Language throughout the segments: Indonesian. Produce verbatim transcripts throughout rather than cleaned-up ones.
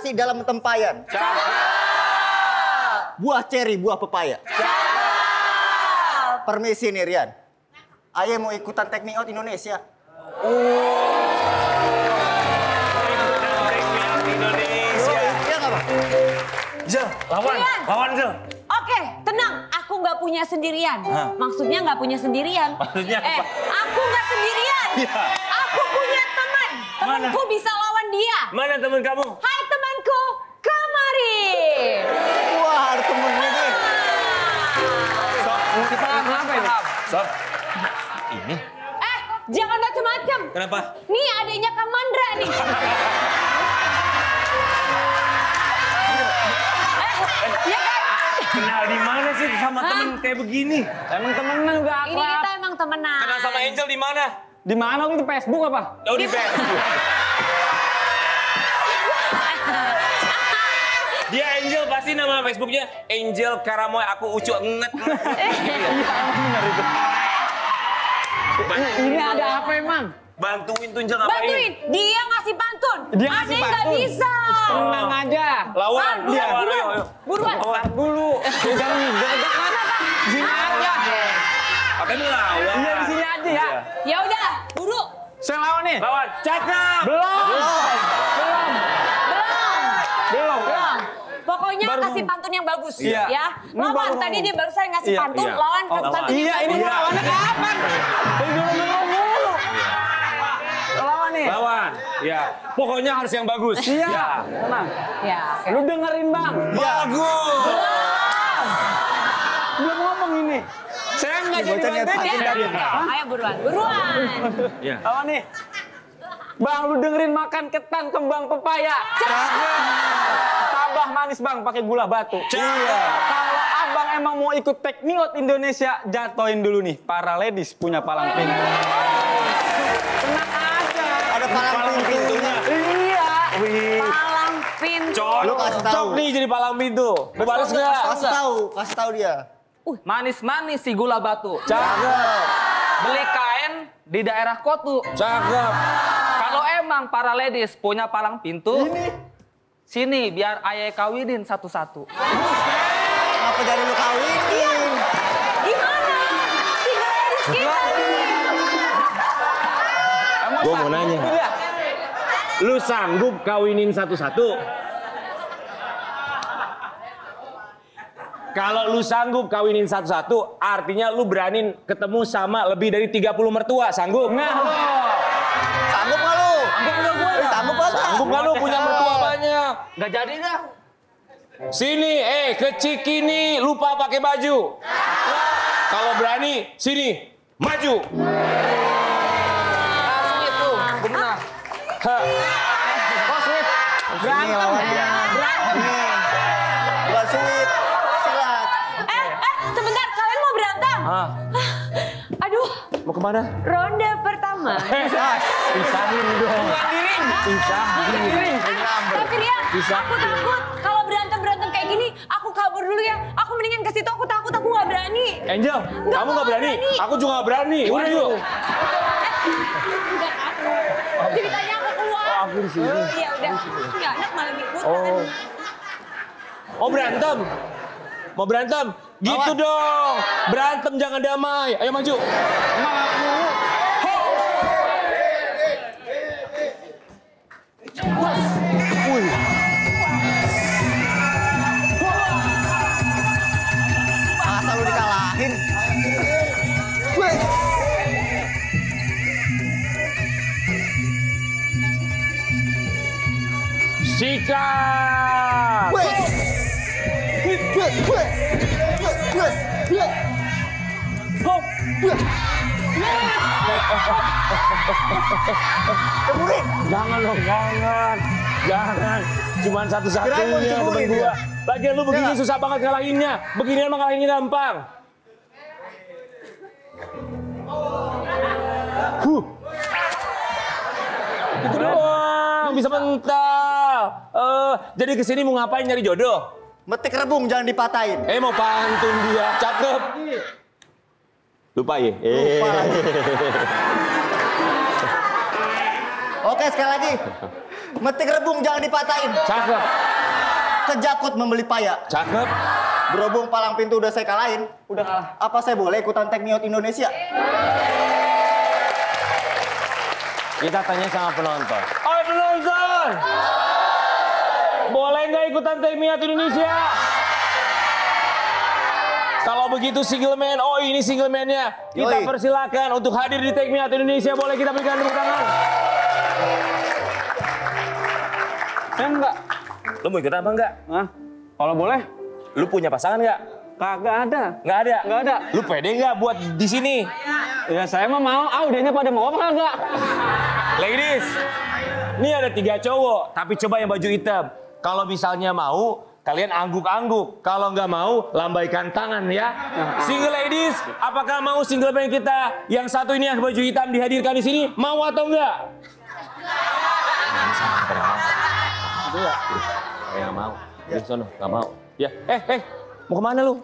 nasi dalam tempayan. Cakep. Buah ceri, buah pepaya. Cakep. Permisi nih Rian. Ayah mau ikutan Take Me Out Indonesia. Oh. Ikutan Take Me Out Indonesia. Iya nggak Bang? Zel, lawan, Rian. lawan Zel. Oke, tenang. Aku nggak punya sendirian. Hah? Maksudnya nggak punya sendirian. Maksudnya eh, apa? aku nggak sendirian. Ya. Aku punya teman. Temanku bisa lawan dia. Mana teman kamu? Hai temanku, kemari. Wah, ada temennya nih. Sob, kita apa ini? Sob, ini. Eh, jangan macem-macem. Kenapa? Nih adiknya Kang Mandra nih. Ya kan? Kenal di mana sih sama Hah? temen kayak begini? Emang temenan udah Ini akrab. kita emang temenan. Kenal sama Angel di mana? Di mana lu di Facebook apa? Oh di Facebook. Dia Angel pasti nama Facebooknya Angel Karamoy aku ucu nget. Iya, benar itu. Ini ada apa emang? Bantuin tuh Angel ngapain? Bantuin, dia ngasih pantun. Dia ngasih Adek nggak pantun. bisa. Tenang aja. Lawan, Ah, buruan, lawan, buruan. ayo, ayo. Buruan. Lawan dulu. Jangan gagak mana, Pak? Sini aja. Pakai lawan. Iya di sini aja ya. Ya udah, buru. Saya lawan nih. Lawan, cakep. Belum. Belum. Belum. Belum. Belum. Pokoknya Baru kasih mau. pantun yang bagus. Iya. Ya. Ini Lawan, baru tadi mau. dia barusan ngasih Iya, pantun. iya. Lawan Oh, kasih lawan. pantun yang Iya, ini bagus. mau lawannya kapan? Dari dulu dulu mulu. Lawan nih. Lawan. Ya, pokoknya harus yang bagus. Iya. Ya. Tenang. Ya, oke. Lu dengerin, Bang. Bagus. Belum ngomong ini. Saya nggak jadi Bocahnya bantuin takut ya. tadi. Hah? Ayo buruan, buruan. Ya. Lawan nih. Bang, lu dengerin makan ketan kembang pepaya. Tambah manis bang, pakai gula batu. Iya. Kalau abang emang mau ikut Take Me Out Indonesia, jatoin dulu nih. Para ladies punya palang pintu. Tenang aja. Ada palang pintunya. Iya. Palang pintu. Cok, Lu kasih tahu. cok nih jadi palang pintu. Lu balas nggak? Kasih tahu, kasih tahu dia. Manis-manis si gula batu. Cakep. Beli kain di daerah Kotu. Cakep. Kalau emang para ladies punya palang pintu, sini biar ayah kawinin satu-satu. Apa dari lu kawinin? Gimana? Tiga ladies kita. Gue mau nanya. Lu sanggup kawinin satu-satu? Kalau lu sanggup kawinin satu-satu, artinya lu berani ketemu sama lebih dari tiga puluh mertua. Sanggup? Nah, Sanggup nggak lu? Sanggup nggak gue? Eh, Sanggup nggak? Sanggup nggak lu punya mertua banyak? Nggak jadi dah. Sini, eh ke Cikini lupa pakai baju. Kalau berani, sini maju. Asli tuh, benar. Ha. Ini lawannya. Ini. Buat sweet. Silat. Eh, eh, sebentar. Kalian mau berantem? Ah, Aduh, mau kemana? ronde pertama. Pisahin dong. Pisahin. Tapi Rian, aku takut kalau berantem-berantem kayak gini, aku kabur dulu ya. Aku mendingan ke situ, aku takut, aku nggak berani. Angel, kamu nggak berani? berani. Aku juga nggak berani. Udah yuk. Enggak aku. Ceritanya aku keluar. Oh, aku di sini. Iya udah. Nggak enak malah ngikutan. Oh. Oh berantem? Mau berantem? Gitu dong. Berantem jangan damai. Ayo maju. Masa lu dikalahin? Wih. Sikat. Wih. Wih, wih, wih. Wih, wih, wih. Hop. Cemurin. Jangan dong, jangan. Jangan. Cuman Kirain mau satu-satunya temen dicemurin gua. dia. Lagian lu begini Ya. susah banget ngalahinnya. Beginian mah ngalahinnya gampang. Huh. Itu doang, bisa mental. Eh, jadi kesini mau ngapain, nyari jodoh? Metik rebung jangan dipatahin. Eh mau pantun dia, cakep. Lupa ya? Lupa lagi. Oke, sekali lagi. Metik rebung jangan dipatahin. Cakep. Kejakut membeli paya. Cakep. Berhubung palang pintu udah saya kalahin. Udah kalah. Apa saya boleh ikutan Take Me Out Indonesia? Kita tanya sama penonton. Oh penonton! Boleh nggak ikutan Take Me Out Indonesia? Kalau begitu single man, oh ini single man-nya. Kita Yoi. persilakan untuk hadir di Take Me Out Indonesia. Boleh kita berikan tepuk tangan? Saya enggak. Lu mau ikutan apa enggak? Hah? Kalau boleh? Lu punya pasangan nggak? Kagak ada. Nggak ada? Nggak ada. Lu pede nggak buat di sini? Ya saya mah mau. Ah, udahnya pada mau apa kagak? Ladies, ini ada tiga cowok, tapi coba yang baju hitam. Kalau misalnya mau, kalian angguk-angguk. Kalau nggak mau, lambaikan tangan ya. Single ladies, apakah mau single man kita yang satu ini yang baju hitam dihadirkan di sini? Mau atau enggak? Itu ya? Saya nggak mau. Di sono, nggak mau. Ya, eh, eh, mau kemana lu?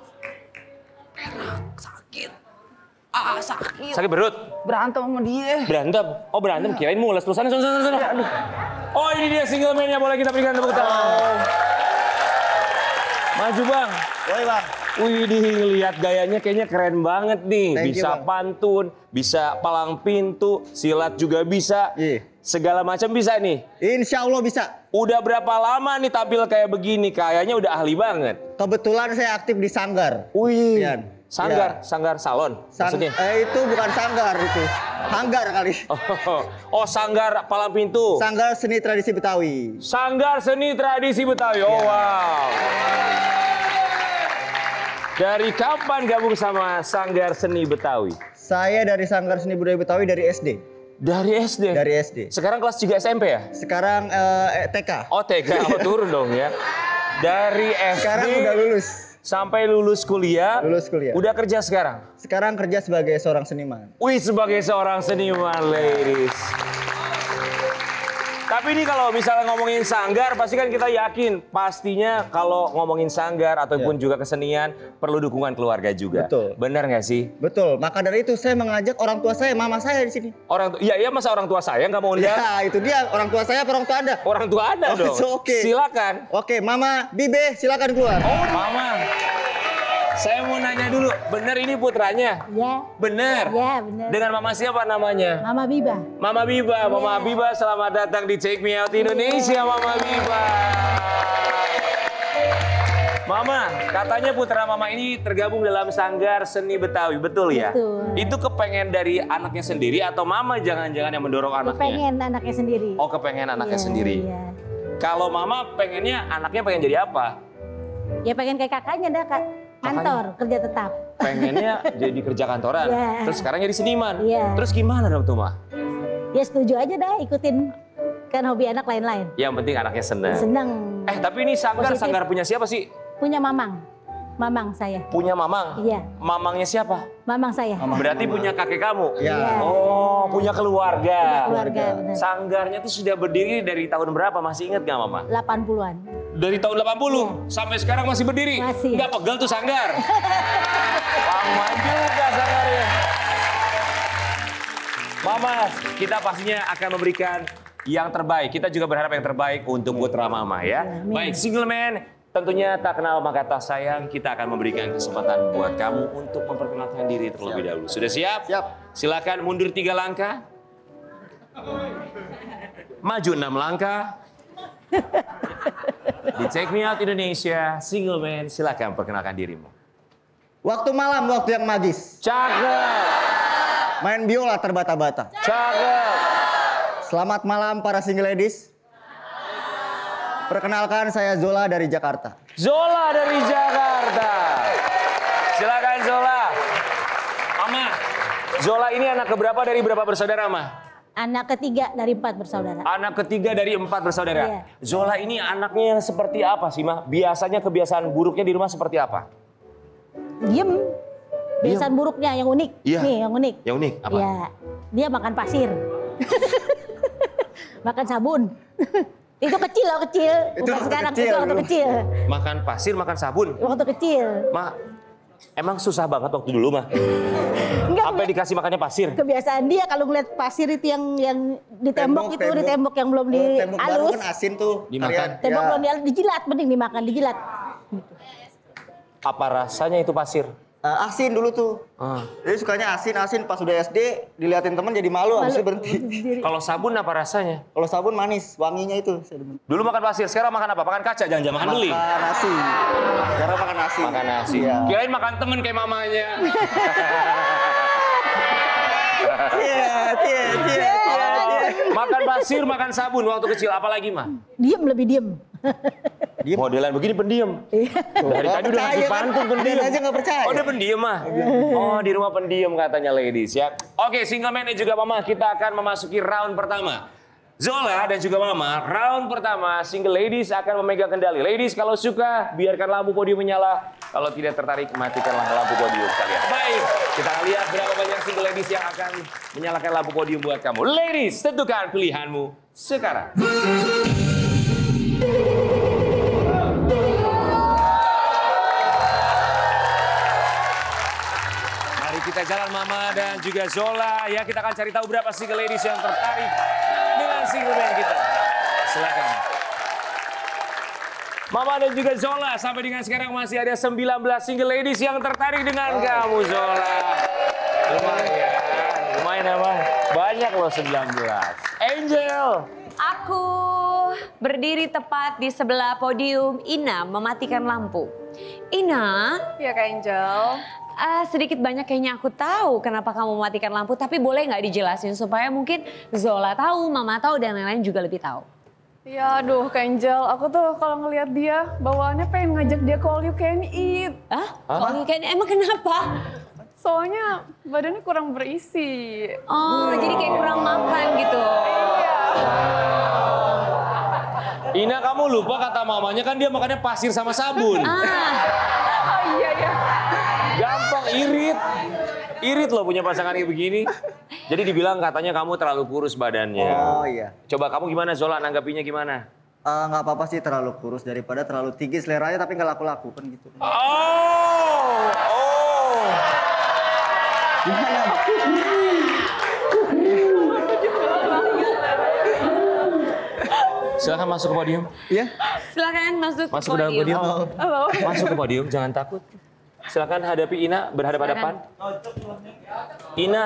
Sakit. Ah, sakit. Sakit perut? Berantem sama dia. Berantem? Oh berantem, kirain mules. Terus sana, sana, sana, sana. Oh ini dia single man-nya, boleh kita berikan tepuk tangan. Maju bang. Woi bang. Wih, lihat gayanya kayaknya keren banget nih. Thank you, bisa Bang. pantun, bisa palang pintu, silat juga bisa. Iya. Segala macam bisa nih. Insya Allah bisa. Udah berapa lama nih tampil kayak begini? Kayaknya udah ahli banget. Kebetulan saya aktif di Sanggar. Wih, Ian. sanggar, Iya. sanggar salon Sang- maksudnya. eh, itu bukan Sanggar itu. Hanggar kali. Oh, oh, sanggar palang pintu. Sanggar Seni Tradisi Betawi. Sanggar Seni Tradisi Betawi. Oh, wow. Dari kapan gabung sama Sanggar Seni Betawi? Saya dari Sanggar Seni Budaya Betawi dari S D. Dari S D? Dari S D. Sekarang kelas tiga S M P ya? Sekarang eh, T K. Oh T K, oh turun dong ya. Dari S D Sekarang udah lulus. sampai lulus kuliah. Lulus kuliah. Udah kerja sekarang? Sekarang kerja sebagai seorang seniman. Wih, sebagai seorang seniman, ladies. Tapi ini kalau misalnya ngomongin sanggar, pasti kan kita yakin pastinya kalau ngomongin sanggar ataupun Ya. juga kesenian perlu dukungan keluarga juga. Betul. Benar nggak sih? Betul. Maka dari itu saya mengajak orang tua saya, mama saya di sini. Orang tu- iya iya masa orang tua saya nggak mau lihat? Ya, itu dia orang tua saya apa orang tua Anda? Orang tua Anda Oh, dong. so oke. Silakan. Oke, Mama Bibe silakan keluar. Oh, Mama. Saya mau nanya dulu, bener ini putranya? Ya, Bener. ya benar. Dengan mama siapa namanya? Mama Biba. Mama Biba. Mama Biba, selamat datang di Take Me Out Indonesia, Mama Biba. Mama, katanya putra Mama ini tergabung dalam Sanggar Seni Betawi, betul ya? Betul. Itu kepengen dari anaknya sendiri atau Mama jangan-jangan yang mendorong anaknya? Pengen anaknya sendiri. Oh, kepengen anaknya Iya, sendiri. iya. Kalau Mama pengennya anaknya pengen jadi apa? Ya pengen kayak kakaknya dah, Kak. Kantor, kerja tetap. Pengennya jadi kerja kantoran, Iya. terus sekarang jadi seniman. Iya. Terus gimana dong tuh, Ma? Ya setuju aja dah ikutin. Kan hobi anak lain-lain. Yang penting anaknya seneng. Seneng. Eh, tapi ini Sanggar, Positif. Sanggar punya siapa sih? Punya mamang. Mamang saya. Punya Mamang? Iya. Mamangnya siapa? Mamang saya. Berarti punya kakek kamu? Ya. Iya. Oh, punya keluarga. Keluarga, benar. Sanggarnya tuh sudah berdiri dari tahun berapa? Masih ingat nggak, Mama? delapan puluhan. Dari tahun delapan puluh sampai sekarang masih berdiri? Iya. Masih. Nggak pegel tuh Sanggar? Lama juga Sanggarnya. Mama, kita pastinya akan memberikan yang terbaik. Kita juga berharap yang terbaik untuk putra Mama ya. Amin. Baik, single man. Tentunya tak kenal maka tak sayang, kita akan memberikan kesempatan buat kamu untuk memperkenalkan diri terlebih dahulu. Sudah siap? Siap. Silakan mundur tiga langkah. Maju enam langkah. Di Take Me Out Indonesia, single man, silakan perkenalkan dirimu. Waktu malam, waktu yang magis. Cakep, Main biola terbata-bata. cakep. Selamat malam para single ladies. Perkenalkan saya Zola dari Jakarta. Zola dari Jakarta. Silakan Zola. Mama, Zola ini anak keberapa dari berapa bersaudara, Ma? Anak ketiga dari empat bersaudara. Anak ketiga dari empat bersaudara. Iya. Zola ini anaknya seperti apa sih, Ma? Biasanya kebiasaan buruknya di rumah seperti apa? Diem. Kebiasaan buruknya yang unik. Iya. Nih yang unik. Yang unik apa? Iya. Dia makan pasir. Makan sabun. Itu kecil loh, kecil. Itu Bukan waktu sekarang, kecil itu waktu dulu. kecil. Makan pasir, makan sabun. Waktu kecil. Ma, emang susah banget waktu dulu mah. Enggak, Sampai dikasih makannya pasir. kebiasaan dia kalau ngeliat pasir itu yang yang di tembok, itu, di tembok yang belum di Oh, tembok baru halus. kan asin tuh. Dimakan. Kalian, Tembok ya. belum di dijilat, mending dimakan, dijilat. Apa rasanya itu pasir? Eh, asin dulu tuh. Ah. Jadi sukanya asin-asin pas udah S D diliatin temen jadi malu, habis itu berhenti. Kalau sabun apa rasanya? Kalau sabun manis, wanginya itu. saya demen. Dulu makan pasir, sekarang makan apa? Makan kaca, jangan-jangan makan beli. Makan nasi. Sekarang makan nasi. Makan nasi. Iya. Kirain makan temen kayak mamanya. Iya, iya, iya, iya. Makan pasir, makan sabun waktu kecil, apalagi mah? Diem, lebih diem. Modelan begini pendiam. Dari tadi udah ngasih Percaya, kan? pantun pendiam. Dia aja nggak percaya. Oh, dia pendiam mah. Oh, di rumah pendiam katanya ladies ya. Oke, single man dan juga mama, kita akan memasuki round pertama. Zola dan juga mama, round pertama single ladies akan memegang kendali. Ladies kalau suka biarkan lampu podium menyala. Kalau tidak tertarik matikanlah lampu podium kalian. Baik, kita akan lihat berapa banyak single ladies yang akan menyalakan lampu podium buat kamu. Ladies, tentukan pilihanmu sekarang. Mari kita jalan mama dan juga Zola. Ya, kita akan cari tahu berapa single ladies yang tertarik dengan single man kita. Silakan. Mama dan juga Zola, sampai dengan sekarang masih ada sembilan belas single ladies yang tertarik dengan kamu, Zola. Lumayan, lumayan emang. Banyak loh sembilan belas. Angel. Aku berdiri tepat di sebelah podium Ina mematikan lampu. Ina. Ya Kak Angel. Uh, sedikit banyak kayaknya aku tahu kenapa kamu mematikan lampu, tapi boleh nggak dijelasin supaya mungkin Zola tahu, Mama tahu, dan lain-lain juga lebih tahu. Ya aduh Kak Angel, aku tuh kalau ngelihat dia bawaannya pengen ngajak dia ke all you can eat. Hah? Oh, kan emang kenapa? Soalnya badannya kurang berisi. Oh, jadi kayak kurang makan gitu. Ina, kamu lupa kata mamanya kan dia makannya pasir sama sabun. Ah, Oh iya ya. Gampang irit. Irit loh punya pasangan kayak begini. Jadi dibilang katanya kamu terlalu kurus badannya. Oh iya. Coba kamu gimana Zola, nanggapinya gimana? Eh, nggak apa-apa sih terlalu kurus daripada terlalu tinggi seleranya tapi nggak laku-laku kan gitu. Oh, oh. Gimana? Silakan masuk ke podium. Iya? silakan masuk ke Masuk ke dalam podium. Halo. Masuk ke podium, jangan takut. Silakan hadapi Ina, berhadapan-hadapan. Ina,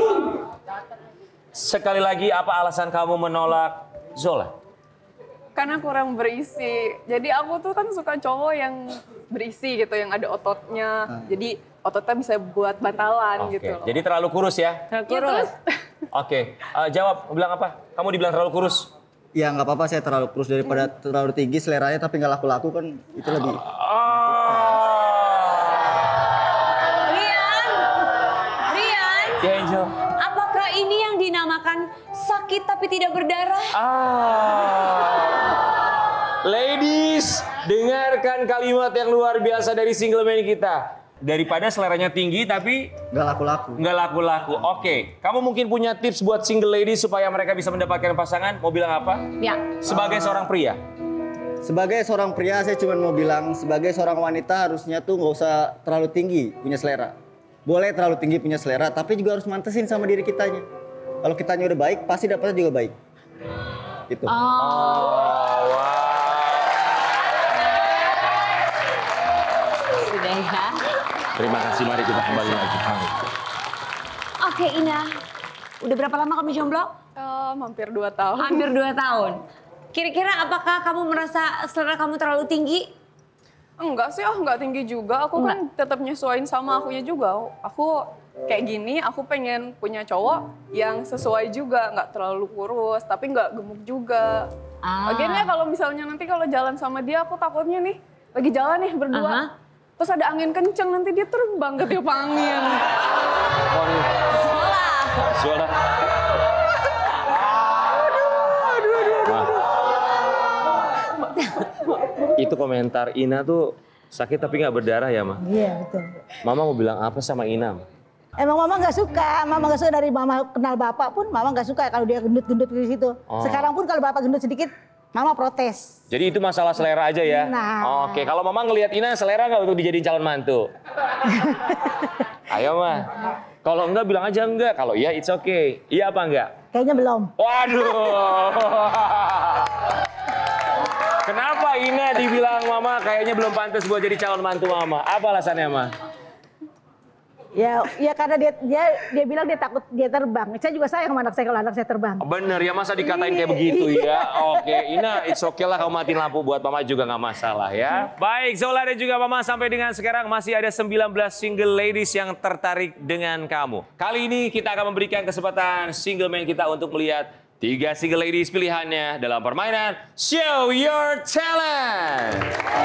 sekali lagi apa alasan kamu menolak Zola? Karena kurang berisi. Jadi aku tuh kan suka cowok yang berisi gitu, yang ada ototnya. Jadi ototnya bisa buat bantalan Oke, gitu loh. jadi terlalu kurus ya? Terlalu Ya, kurus. terus Oke, eh, jawab, bilang apa? Kamu dibilang terlalu kurus? Ya nggak apa-apa saya terlalu kurus daripada terlalu tinggi seleranya tapi nggak laku-laku kan itu lebih. Rian, Rian, Ya Angel. apakah ini yang dinamakan sakit tapi tidak berdarah? Ah. Ladies, dengarkan kalimat yang luar biasa dari single man kita. Daripada seleranya tinggi tapi Nggak laku-laku. nggak laku-laku. Oke, kamu mungkin punya tips buat single ladies supaya mereka bisa mendapatkan pasangan. Mau bilang apa? Ya. Sebagai seorang pria. Sebagai seorang pria saya cuma mau bilang sebagai seorang wanita harusnya tuh nggak usah terlalu tinggi punya selera. Boleh terlalu tinggi punya selera tapi juga harus mantesin sama diri kitanya. Kalau kitanya udah baik pasti dapatnya juga baik. Gitu. Oh. Oh, wow. Sudah ya. Terima kasih, mari kita kembali lagi. Oke Ina, udah berapa lama kamu jomblo? eh, hampir dua tahun. Hampir dua tahun. Kira-kira apakah kamu merasa selera kamu terlalu tinggi? Enggak sih, oh enggak tinggi juga. Aku kan tetap nyesuaiin sama akunya juga. Aku kayak gini, aku pengen punya cowok yang sesuai juga. Nggak terlalu kurus, tapi nggak gemuk juga. Ah. Lagiannya kalau misalnya nanti kalau jalan sama dia, aku takutnya nih, lagi jalan nih berdua. Aha. Terus ada angin kenceng, nanti dia terbang ketiup angin. Sekolah. Zola. Itu komentar Ina tuh sakit tapi nggak berdarah ya, Ma? Iya betul. Mama mau bilang apa sama Ina? Emang mama nggak suka, mama nggak suka dari mama kenal bapak pun mama nggak suka kalau dia gendut-gendut di situ. Oh. Sekarang pun kalau bapak gendut sedikit, Mama protes. Jadi itu masalah selera aja ya? Nah. Oke, kalau Mama ngelihat Ina selera nggak untuk dijadiin calon mantu? Ayo mah. Kalau enggak bilang aja enggak, kalau iya it's okay. Iya apa enggak? Kayaknya belum. Waduh. Kenapa Ina dibilang Mama kayaknya belum pantas buat jadi calon mantu Mama? Apa alasannya, Ma? Ya, ya karena dia dia dia bilang dia takut dia terbang. Saya juga sayang sama anak saya kalau anak saya terbang. Bener ya, masa dikatain kayak begitu ya? Oke, Ina, it's okay lah kamu matiin lampu buat Mama juga nggak masalah ya. Baik, Zola dan juga Mama, sampai dengan sekarang masih ada sembilan belas single ladies yang tertarik dengan kamu. Kali ini kita akan memberikan kesempatan single man kita untuk melihat tiga single ladies pilihannya dalam permainan Show Your Talent.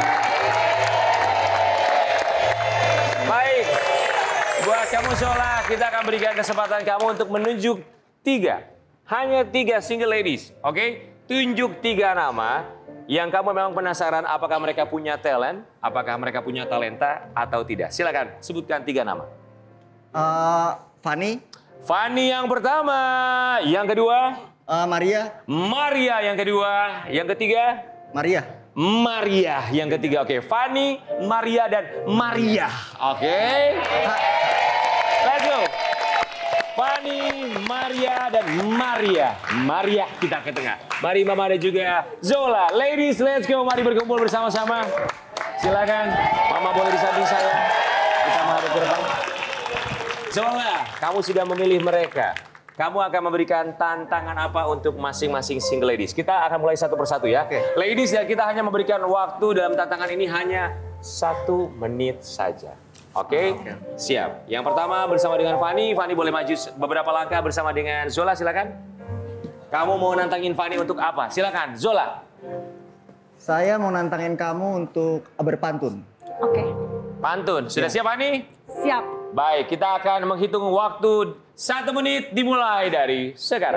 Baik. Buat kamu Zola, kita akan berikan kesempatan kamu untuk menunjuk tiga. Hanya tiga single ladies, oke? Okay? Tunjuk tiga nama yang kamu memang penasaran apakah mereka punya talent, apakah mereka punya talenta atau tidak. Silakan sebutkan tiga nama. Uh, Fanny. Fanny yang pertama, yang kedua? Uh, Maria. Maria yang kedua, yang ketiga? Maria. Maria yang ketiga, oke. Fanny, Maria, dan Maria, oke. Let's go. Fanny, Maria, dan Maria. Maria kita ke tengah. Mari Mama dan juga Zola. Ladies, let's go. Mari berkumpul bersama-sama. Silakan. Mama boleh di samping saya. Kita menghadap ke depan. Zola, kamu sudah memilih mereka. Kamu akan memberikan tantangan apa untuk masing-masing single ladies? Kita akan mulai satu persatu ya. Oke. Ladies, ya kita hanya memberikan waktu dalam tantangan ini hanya satu menit saja. Oke, Oke. Siap. Yang pertama bersama dengan Fanny. Fanny boleh maju beberapa langkah bersama dengan Zola, silakan. Kamu mau nantangin Fanny untuk apa? Silakan, Zola. Saya mau nantangin kamu untuk berpantun. Oke. Pantun, sudah siap Fanny? Siap. Baik, kita akan menghitung waktu satu menit dimulai dari sekarang.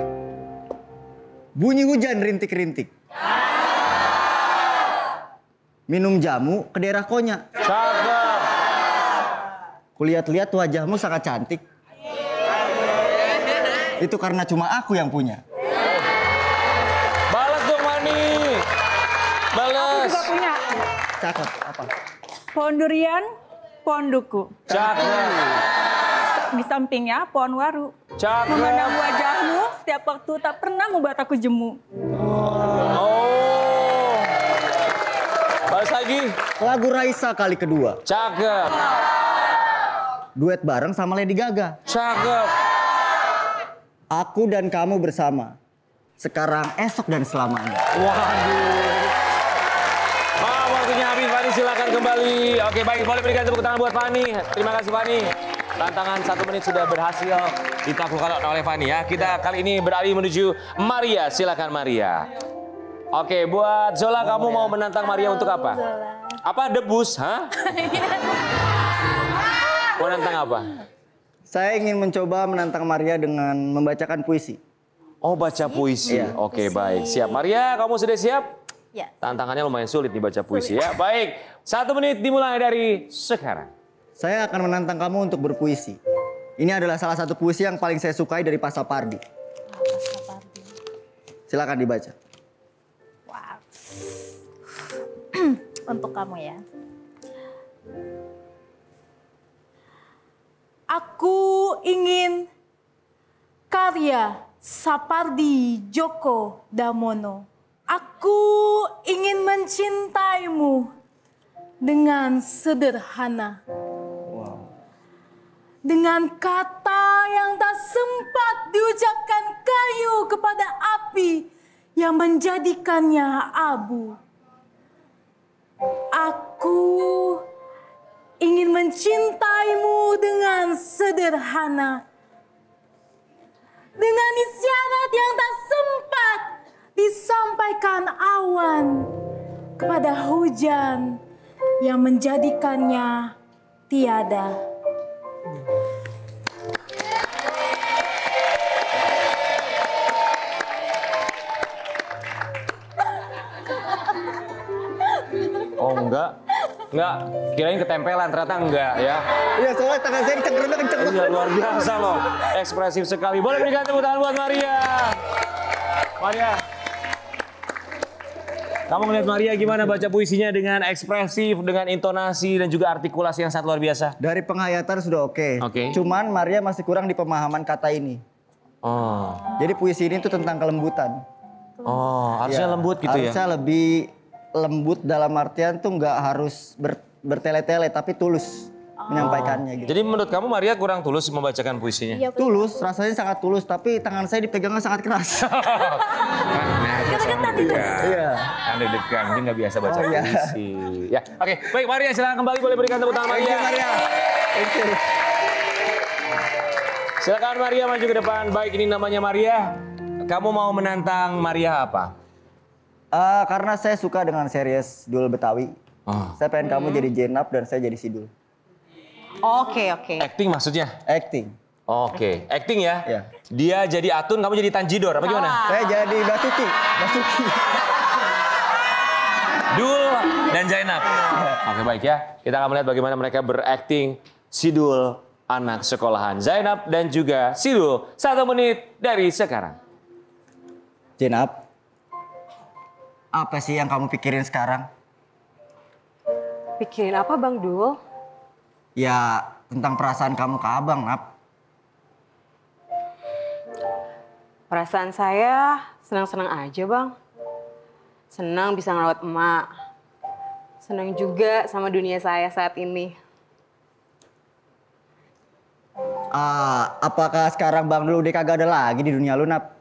Bunyi hujan rintik-rintik. Minum jamu ke daerah Konya. Cakep. Kulihat-lihat wajahmu sangat cantik. Itu karena cuma aku yang punya. Balas dong Fanny. Balas. Juga punya. Cakep. Apa? Pohon durian, pohon duku. Cakep. Di sampingnya pohon waru. Cakep. Memandang wajahmu setiap waktu tak pernah membuat aku jemu. Oh. Balas lagi. Lagu Raisa kali kedua. Cakep. Duet bareng sama Lady Gaga. Cakep. Aku dan kamu bersama. Sekarang, esok, dan selamanya. Waduh. Maaf waktunya habis, Fanny silakan kembali. Oke baik, boleh berikan tepuk tangan buat Fanny. Terima kasih Fanny. Tantangan satu menit sudah berhasil ditaklukkan oleh Fanny ya. Kita kali ini beralih menuju Maria. Silakan Maria. Oke, buat Zola kamu mau menantang Maria untuk apa? Apa debus, ha? Mau nantang apa? Saya ingin mencoba menantang Maria dengan membacakan puisi. Oh, baca puisi. Iya. Oke, baik. Siap. Maria, kamu sudah siap? Ya. Tantangannya lumayan sulit nih baca puisi ya. Baik, satu menit dimulai dari sekarang. Saya akan menantang kamu untuk berpuisi. Ini adalah salah satu puisi yang paling saya sukai dari Pak Sapardi. Silakan dibaca. Wow. Untuk kamu ya. Aku ingin karya Sapardi Djoko Damono. Aku ingin mencintaimu dengan sederhana. Dengan kata yang tak sempat diucapkan kayu kepada api yang menjadikannya abu. Aku ingin mencintaimu dengan sederhana. Dengan isyarat yang tak sempat disampaikan awan kepada hujan yang menjadikannya tiada. Oh enggak, enggak. Kirain ketempelan, ternyata enggak ya. Iya, soalnya tangan saya kenceng kenceng Iya, luar biasa loh, ekspresif sekali. Boleh berikan tepuk tangan buat Maria. Maria. Kamu ngeliat Maria gimana baca puisinya dengan ekspresif, dengan intonasi dan juga artikulasi yang sangat luar biasa? Dari penghayatan sudah oke. Oke. Cuman Maria masih kurang di pemahaman kata ini. Oh. Jadi puisi ini tuh tentang kelembutan. Oh, harusnya Ya, lembut gitu harusnya ya? lebih lembut dalam artian tuh nggak harus ber, bertele-tele tapi tulus menyampaikannya gitu. Jadi menurut kamu Maria kurang tulus membacakan puisinya? Iya, Tulus, rasanya sangat tulus tapi tangan saya dipegangnya sangat keras. Nah, Iya. kan deg-degan, dia nggak biasa baca Oh, iya. puisi. Ya, oke. Baik, Maria silakan kembali, boleh berikan tepuk tangan Thank you, Maria. Maria. Thank you. Silakan Maria maju ke depan. Baik, ini namanya Maria. Kamu mau menantang Maria apa? Ah, karena saya suka dengan series Dul Betawi. Oh. Saya pengen kamu jadi Jenab dan saya jadi Sidul. Oke, oke. Acting maksudnya? Acting. Oke, acting ya? Iya. Dia jadi Atun, kamu jadi Tanjidor, apa gimana? Saya jadi Basuki. Basuki. Dul dan Zainab. Oke, baik ya. Kita akan melihat bagaimana mereka berakting. Sidul, anak sekolahan. Zainab dan juga Sidul. Satu menit dari sekarang. Jenab. Apa sih yang kamu pikirin sekarang? Pikirin apa Bang Dul? Ya, tentang perasaan kamu ke abang, Nap. Perasaan saya senang-senang aja Bang. Senang bisa ngerawat emak. Senang juga sama dunia saya saat ini. Ah, apakah sekarang Bang Dul udah kagak ada lagi di dunia lu, Nap?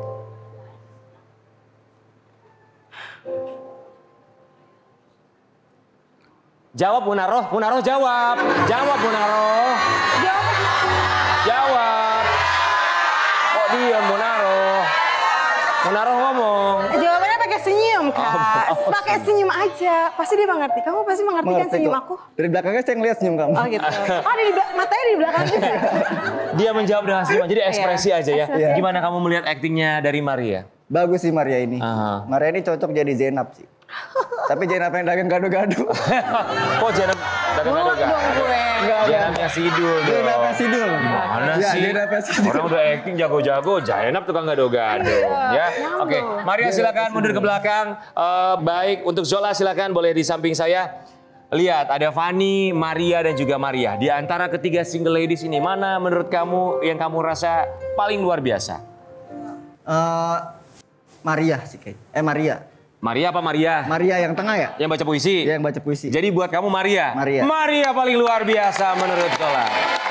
Jawab Munaroh, Munaroh jawab. Jawab Munaroh. Jawab. Kok diam Munaroh? Munaroh ngomong. Jawabannya pakai senyum Kak. Pakai senyum aja. Pasti dia mengerti. Kamu pasti mengerti kan Mengerti senyum kok. aku? Dari belakangnya saya ngeliat senyum kamu. Oh gitu. Oh ada di belakang, matanya di belakang juga. Dia menjawab dengan senyum. Jadi ekspresi Iya, aja ya. ekspresi. Gimana kamu melihat aktingnya dari Maria? Bagus sih Maria ini. Aha. Maria ini cocok jadi Jenab sih. Tapi Jenab yang dagang gado-gado. Kok Jenab dagang Mulak gado-gado? dong gue. Enggak ada. Jenabnya Sidul dong. Jenabnya Sidul. Gimana Ya, sih? Jenabnya Sidul. Orang udah acting jago-jago, Zainab tukang gado-gado. Ya, oke. Maria silakan mundur ke belakang. Eh, baik, untuk Zola silakan boleh di samping saya. Lihat, ada Fanny, Maria, dan juga Maria. Di antara ketiga single ladies ini, mana menurut kamu yang kamu rasa paling luar biasa? Eh, Maria sih kayak. Eh Maria. Maria apa Maria? Maria yang tengah ya? Yang baca puisi? Yang baca puisi. Jadi buat kamu Maria? Maria. Maria paling luar biasa menurut Zola.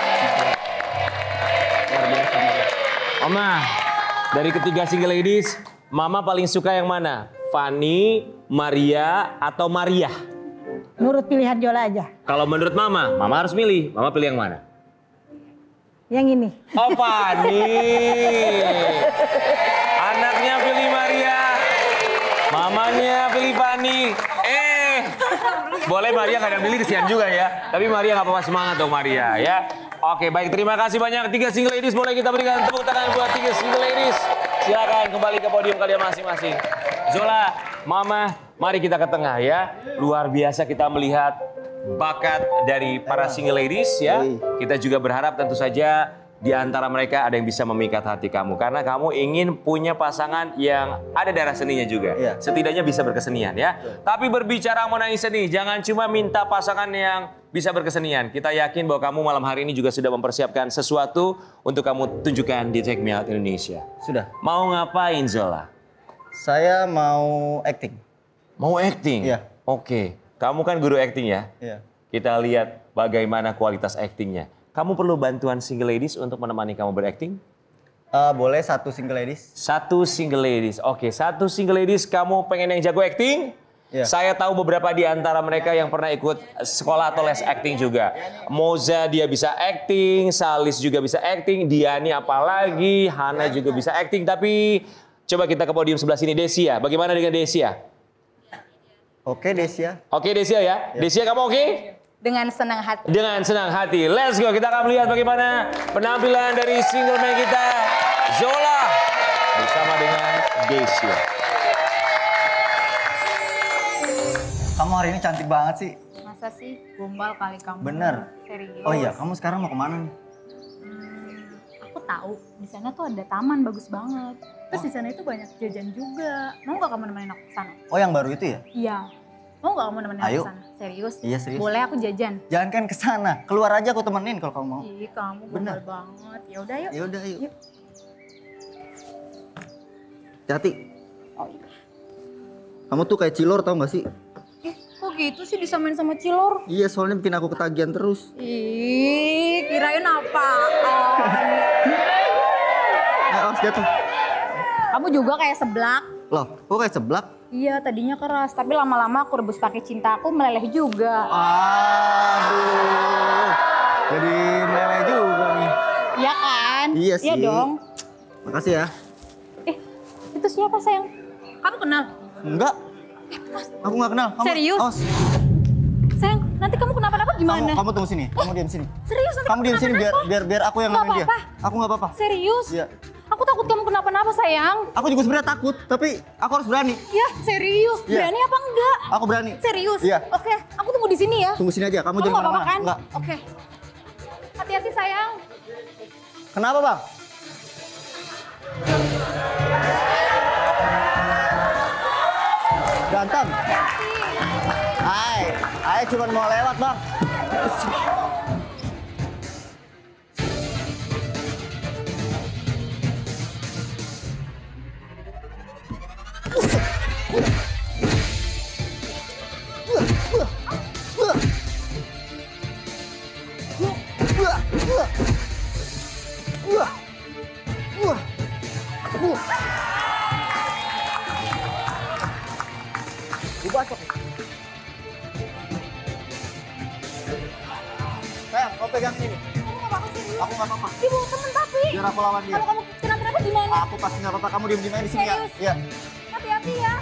Luar biasa. Maria. Oma, dari ketiga single ladies, Mama paling suka yang mana? Fanny, Maria, atau Maria? Nurut pilihan Jola aja. Kalau menurut Mama, Mama harus milih. Mama pilih yang mana? Yang ini. Oh, Fanny. Anaknya pilih Maria. Mamanya pilih Fanny. Eh, boleh Maria nggak ada yang pilih, kesian juga ya. Tapi Maria nggak apa-apa, semangat dong Maria ya. Oke, baik, terima kasih banyak. Tiga single ladies, boleh kita berikan tepuk tangan buat tiga single ladies. Silakan kembali ke podium kalian masing-masing. Zola, Mama, mari kita ke tengah ya. Luar biasa kita melihat bakat dari para single ladies ya. Kita juga berharap tentu saja di antara mereka ada yang bisa memikat hati kamu. Karena kamu ingin punya pasangan yang ada darah seninya juga. Iya. Setidaknya bisa berkesenian ya. Tapi berbicara mengenai seni, jangan cuma minta pasangan yang bisa berkesenian. Kita yakin bahwa kamu malam hari ini juga sudah mempersiapkan sesuatu untuk kamu tunjukkan di Take Me Out Indonesia. Sudah. Mau ngapain Zola? Saya mau acting. Mau acting? Iya. Oke. Kamu kan guru acting ya? Iya. Kita lihat bagaimana kualitas actingnya. Kamu perlu bantuan single ladies untuk menemani kamu berakting? Eh, boleh satu single ladies? Satu single ladies. Oke, satu single ladies kamu pengen yang jago acting? Iya. Saya tahu beberapa di antara mereka yang pernah ikut sekolah atau les acting juga. Moza dia bisa acting, Salis juga bisa acting, Diani apalagi, Hana juga bisa acting. Tapi coba kita ke podium sebelah sini, Desia. Bagaimana dengan Desia? Oke Desia. Oke Desia ya? Desia kamu oke? Dengan senang hati. Dengan senang hati. Let's go, kita akan melihat bagaimana penampilan dari single man kita, Zola, bersama dengan Desia. Kamu hari ini cantik banget sih. Masa sih gombal kali kamu? Bener. Serius. Oh iya, kamu sekarang mau kemana nih? Aku tahu di sana tuh ada taman bagus banget. Terus di sana itu banyak jajan juga. Mau nggak kamu nemenin aku ke sana? Oh yang baru itu ya? Iya. Mau nggak kamu nemenin Ayo. aku ke sana? Serius? Iya serius. Boleh aku jajan? Jangan kan ke sana, keluar aja aku temenin kalau kamu mau. Ih, kamu Bener. gombal banget. Ya udah yuk. Ya udah ayo. Yuk. Hati. Oh iya. Kamu tuh kayak cilor tau gak sih? Ih, kok gitu sih disamain sama cilor? Iya soalnya bikin aku ketagihan terus. Ih, kirain apaan? Eh, awas jatuh. Kamu juga kayak seblak. Loh, kok kayak seblak? Iya, tadinya keras, tapi lama-lama aku rebus pakai cinta aku meleleh juga. Aduh, jadi meleleh juga nih. Iya kan? Iya sih. Iya dong. Makasih ya. Eh, itu siapa sayang? Kamu kenal? Enggak. Aku nggak kenal. Kamu, Serius? awas. Sayang, nanti kamu kenapa-napa gimana? Kamu, kamu tunggu sini. Kamu diam sini. Serius nanti Kamu diam sini biar kenapa-napa? biar biar aku yang Nggak ngalamin dia. apa-apa. Aku nggak apa-apa. Serius? Iya. Aku takut kamu kenapa-napa sayang. Aku juga sebenarnya takut, tapi aku harus berani. Ya, serius. Iya. Berani apa enggak? Aku berani. Serius? Iya. Oke, aku tunggu di sini ya. Tunggu sini aja. Kamu Kamu jangan nggak apa-apa kemana-mana. kan? Enggak. Oke. Hati-hati sayang. Kenapa bang? Ganteng. Hai, Hai cuma mau lewat bang. Dibacok. Sayang, kau pegang sini. Aku nggak apa-apa. Ibu temen tapi. Biar aku lawan dia. Kalau kamu kenapa-napa gimana? Aku pasti nggak apa-apa. Kamu diem-diem aja di sini ya. Serius? Iya. Hati-hati ya.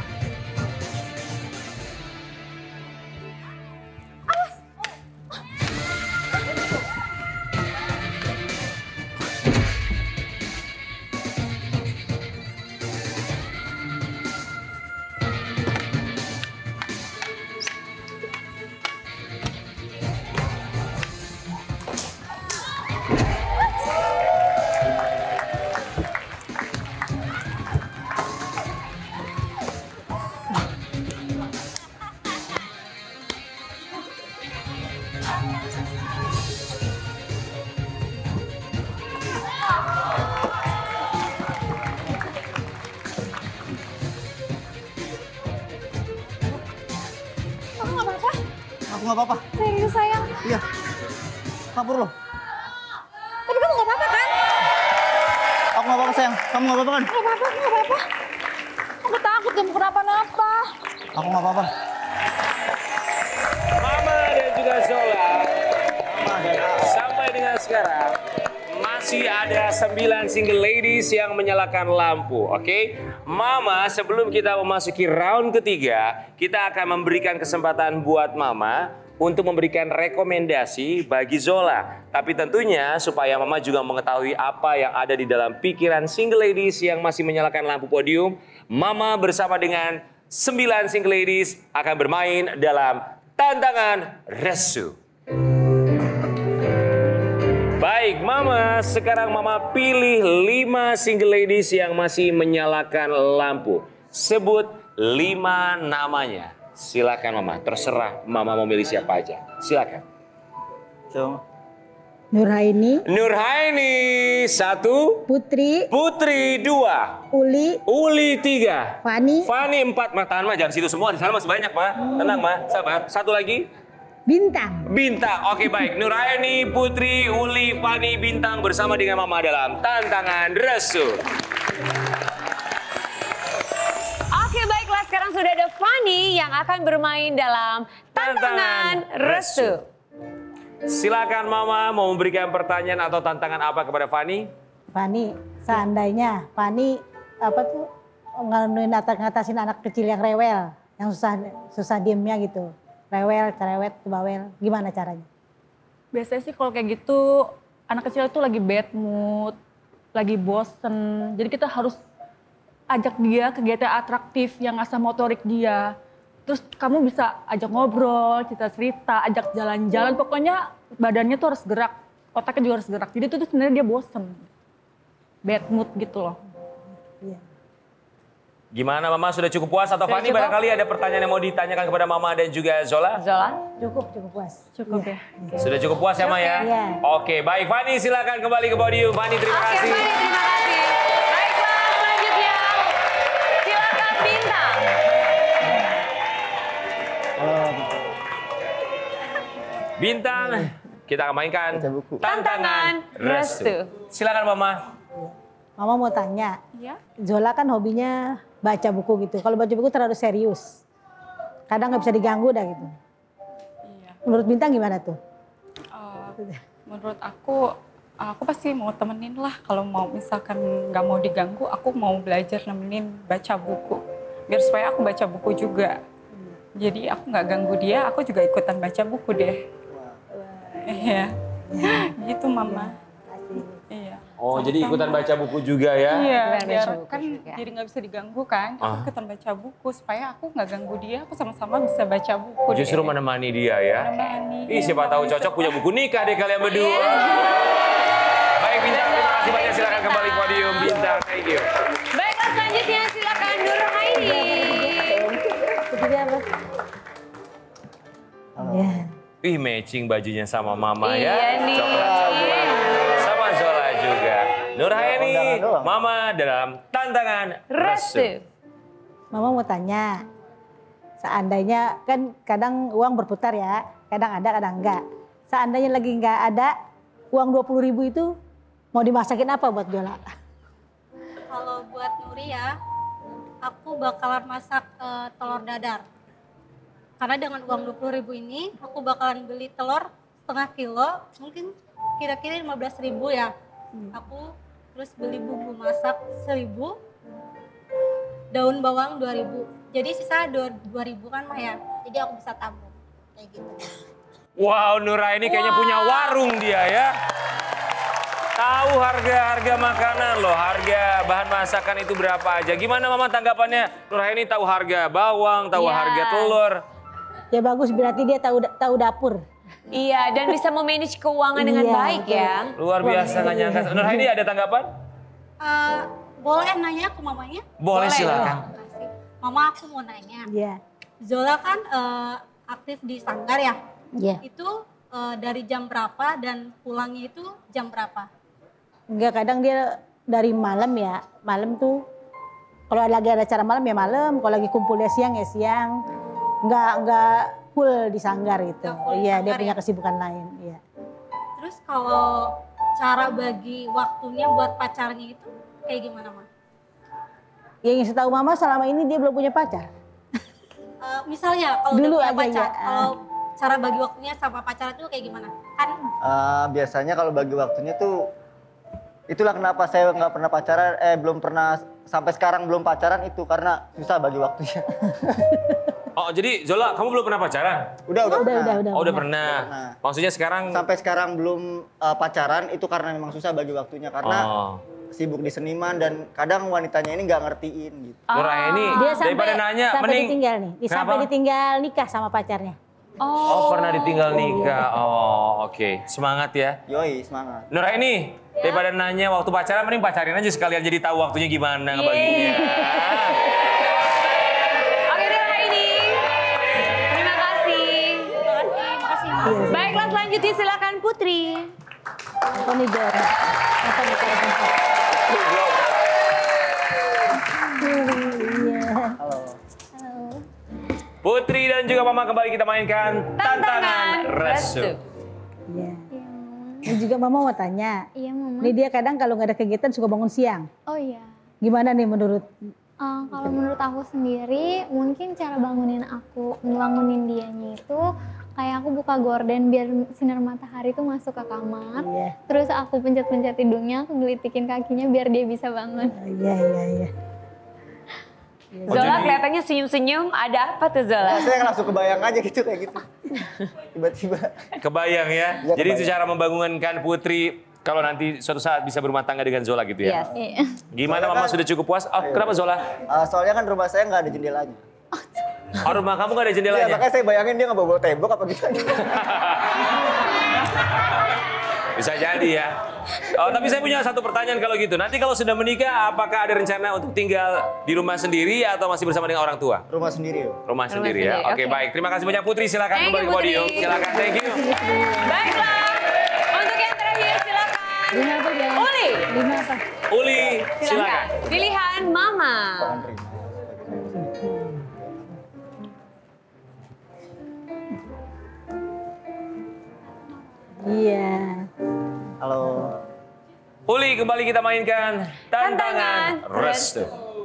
Kamu nggak apa-apa? Aku nggak apa-apa. Serius sayang. Iya. Kabur loh. Tapi kamu nggak apa-apa kan? Aku nggak apa-apa sayang. Kamu nggak apa-apa kan? Nggak apa-apa, nggak apa-apa. Aku takut kamu kenapa-napa. Aku nggak apa-apa. Mama dan juga Zola. Sampai dengan sekarang masih ada sembilan single ladies yang menyalakan lampu, oke? Mama, sebelum kita memasuki round ketiga, kita akan memberikan kesempatan buat Mama untuk memberikan rekomendasi bagi Zola. Tapi tentunya supaya Mama juga mengetahui apa yang ada di dalam pikiran single ladies yang masih menyalakan lampu podium, Mama bersama dengan sembilan single ladies akan bermain dalam tantangan resu. Baik, Mama. Sekarang Mama pilih lima single ladies yang masih menyalakan lampu. Sebut lima namanya. Silakan Mama. Terserah Mama mau milih siapa aja. Silakan. So. Nurhaini, Nurhaini satu. Putri, Putri dua. Uli, Uli tiga. Fani, Fani empat. Ma, tahan Ma, jangan situ semua. Di sana masih banyak Ma. Tenang Ma, sabar. Satu lagi. Bintang. Bintang, oke baik. Nuraini, Putri, Uli, Fani, Bintang bersama dengan Mama dalam tantangan resu. Oke baiklah, sekarang sudah ada Fani yang akan bermain dalam tantangan, Tantangan resu. Silakan Mama mau memberikan pertanyaan atau tantangan apa kepada Fani? Fani, seandainya Fani apa tuh nganuin ngatasin anak kecil yang rewel, yang susah susah diemnya gitu. Rewel, cerewet, bawel, gimana caranya? Biasanya sih kalau kayak gitu, anak kecil itu lagi bad mood, lagi bosen. Jadi kita harus ajak dia kegiatan atraktif yang asah motorik dia. Terus kamu bisa ajak ngobrol, cerita-cerita, ajak jalan-jalan. Pokoknya badannya tuh harus gerak, otaknya juga harus gerak. Jadi itu tuh sebenarnya dia bosen. Bad mood gitu loh. Iya. Gimana Mama, sudah cukup puas atau Sudah Fani cukup? barangkali ada pertanyaan yang mau ditanyakan kepada Mama dan juga Zola? Zola? Cukup, cukup puas. Cukup ya. Sudah cukup puas ya Ma ya? Iya. Oke, baik Fani silakan kembali ke podium. Fani terima Oke, kasih. Fani, terima kasih. Baiklah, selanjutnya silakan Bintang. Bintang, kita akan mainkan Baca buku. tantangan restu. Silakan Mama. Mama mau tanya, Iya. Zola kan hobinya baca buku gitu. Kalau baca buku terlalu serius. Kadang nggak bisa diganggu dah gitu. Iya. Menurut Bintang gimana tuh? Eh, menurut aku, aku pasti mau temenin lah. Kalau mau misalkan nggak mau diganggu, aku mau belajar nemenin baca buku. Biar supaya aku baca buku juga. Jadi aku nggak ganggu dia, aku juga ikutan baca buku deh. Iya, gitu Mama. Iya. Oh, jadi ikutan baca buku juga ya? Iya, Ikutan biar baca buku kan juga. jadi nggak bisa diganggu kan. Aku Ah. ikutan baca buku supaya aku nggak ganggu dia, aku sama-sama bisa baca buku. Justru deh. menemani dia ya? Menemani. Ih, siapa tahu cocok punya buku nikah deh kalian berdua. Baik Bintang, terima kasih banyak. Silakan kembali ke podium Bintang. Thank you. Baiklah, selanjutnya silakan Nurhaini. Jadi apa? Ya. Ih, matching bajunya sama Mama Iya ya. nih. Coklat-coklat. Sama Zola juga. Nurhaini, Kondangan doang. Mama dalam tantangan restu. Restu. Mama mau tanya, seandainya kan kadang uang berputar ya, kadang ada kadang enggak. Seandainya lagi enggak ada, uang dua puluh ribu itu mau dimasakin apa buat Zola? Kalau buat Nuri ya, aku bakalan masak eh, telur dadar. Karena dengan uang dua puluh ribu ini, aku bakalan beli telur setengah kilo, mungkin kira-kira lima belas ribu ya. Aku terus beli bumbu masak seribu, daun bawang dua ribu. Jadi sisa dua ribu kan Mah ya, jadi aku bisa tabung. Kayak gitu. Wow, Nurhaini kayaknya punya warung dia ya. Tahu harga-harga makanan loh, harga bahan masakan itu berapa aja. Gimana Mama tanggapannya? Nurhaini tahu harga bawang, tahu Iya. harga telur. Ya bagus, berarti dia tahu tahu dapur. Iya, dan bisa memanage keuangan dengan Iya, baik betul. ya. Luar biasa, nggak nyangka. Nurhaini ada tanggapan? Eh, boleh nanya ke mamanya? Boleh, Boleh. silakan. Makasih. Mama aku mau nanya. Iya. Zola kan eh, aktif di Sanggar ya? Iya. Itu eh, dari jam berapa dan pulangnya itu jam berapa? Enggak, kadang dia dari malam ya. Malam tuh kalau lagi ada acara malam ya malam, kalau lagi kumpulnya siang ya siang. Enggak enggak full di Sanggar gitu. Nggak full di Iya, dia Sanggar punya ya? kesibukan lain, iya. Terus kalau cara bagi waktunya buat pacarnya itu kayak gimana, Ma? Yang setahu Mama selama ini dia belum punya pacar. Eh, misalnya kalau Dulu udah punya aja, pacar, ya. kalau cara bagi waktunya sama pacar itu kayak gimana? Kan Eh, biasanya kalau bagi waktunya tuh, itulah kenapa saya nggak pernah pacaran, eh belum pernah, sampai sekarang belum pacaran itu karena susah bagi waktunya. Oh, jadi Zola, kamu belum pernah pacaran? Udah, udah, Udah, pernah. udah, udah. Oh, udah pernah. Pernah. Maksudnya sekarang... Sampai sekarang belum eh, pacaran itu karena memang susah bagi waktunya karena Oh. sibuk di seniman dan kadang wanitanya ini nggak ngertiin gitu. Nurhaini, Dia sampai daripada nanya, sampai mending... ditinggal nih. Dia sampai Kenapa? ditinggal nikah sama pacarnya. Oh, pernah ditinggal nikah. Oh, oke. Semangat ya. Yoi, semangat. Nurhaini, daripada nanya waktu pacaran, mending pacarin aja sekalian jadi tahu waktunya gimana ngebaginya. Oke, Nurhaini. Terima kasih. makasih, makasih, Ma. Iya, sih. Baiklah, selanjutnya silakan Putri. Apa nih Jor? Apa nih kalau tempat? Iya. Putri dan juga Mama kembali kita mainkan tantangan restu. Iya. Ini juga Mama mau tanya. Iya Mama. Ini dia kadang kalau nggak ada kegiatan suka bangun siang. Oh iya. Gimana nih menurut? Eh, kalau menurut aku sendiri, mungkin cara bangunin aku, bangunin dianya itu kayak aku buka gorden biar sinar matahari itu masuk ke kamar. Iya. Terus aku pencet-pencet hidungnya, aku gelitikin kakinya biar dia bisa bangun. Oh, iya iya iya. Oh, Zola jadi- kelihatannya senyum-senyum. Ada apa tuh Zola? Nah, saya langsung kebayang aja gitu kayak gitu. Tiba-tiba. Kebayang ya. Iya, Jadi itu kebayang. cara membangunkan Putri kalau nanti suatu saat bisa berumah tangga dengan Zola gitu ya. Yes. Iya. Gimana Soalnya Mama kan- sudah cukup puas? Oh, kenapa Zola? Eh, soalnya kan rumah saya nggak ada jendelanya. Oh, rumah kamu gak ada Iya, jendelanya? makanya saya bayangin dia nggak bawa tembok apa gitu. Bisa jadi ya. Oh, tapi saya punya satu pertanyaan kalau gitu. Nanti kalau sudah menikah, apakah ada rencana untuk tinggal di rumah sendiri atau masih bersama dengan orang tua? Rumah sendiri. Yo. Rumah sendiri ya. sendiri, Oke, oke. baik. Terima kasih banyak Putri. Silakan Thank kembali you, ke podium. Putri. Silakan. Thank you. Baiklah. Untuk yang terakhir silakan. Lima apa ya? Uli. Lima apa? Uli, Silakan. silakan. Pilihan Mama. Iya. Halo. Uli, kembali kita mainkan tantangan, Tantangan restu.